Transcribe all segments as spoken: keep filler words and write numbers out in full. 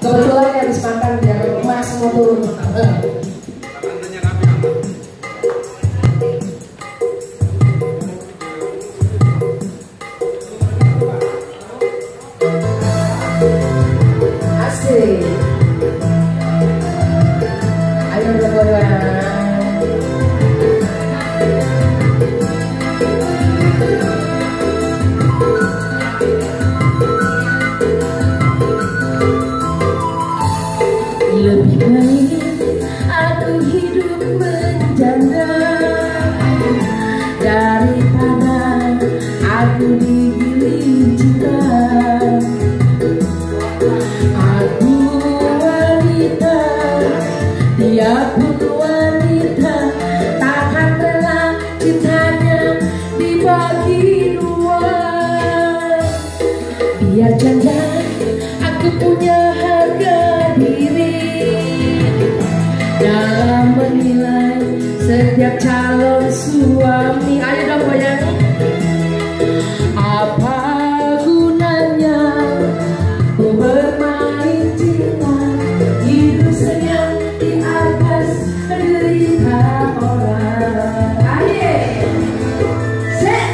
Kebetulan habis makan biar emas semua turun. Asik. Ayo berdua. Lebih baik aku hidup menjanda daripada aku digiling cinta. Aku wanita, dia pun wanita, takkan rela cintanya dibagi dua. Biar janda, aku punya harga diri dalam menilai setiap calon suami. Ayo dong bayangin, apa gunanya ku bermain cinta, hidup senyum di atas derita orang. Ayo, set.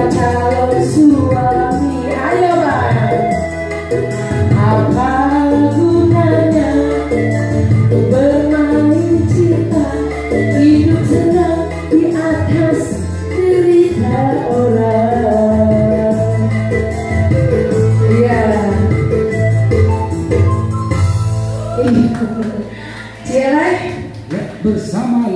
setiap calon suami. Ayo bang, apa gunanya bermain cinta, hidup senang di atas derita orang. Iya. Cielai bersama